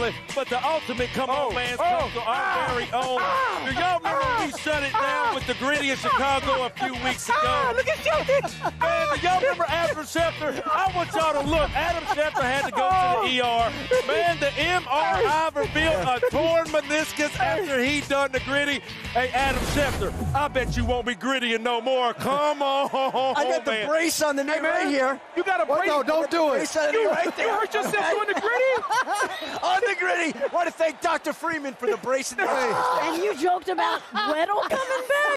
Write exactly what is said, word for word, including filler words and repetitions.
But, but the ultimate come on, Oh, man, oh, comes to our ah, very own. ah, Do y'all remember ah, we shut it down ah, with the griddy in Chicago a few weeks Ah, ago? look at Shefter. Man, do y'all remember Adam Shefter? I want y'all to look. Adam Shefter had to go to the E R. Man, the M R I revealed a torn meniscus after he done the griddy. Hey, Adam Shefter, I bet you won't be griddying no more. Come on, I got the man. brace on the knee Hey, man, right here. You got a Well, brace. no, don't do it. Brace on the knee You, right there. you hurt yourself doing the griddy? On the griddy. Want to thank Doctor Freeman for the brace in the knee. And you joked about Weddle coming back?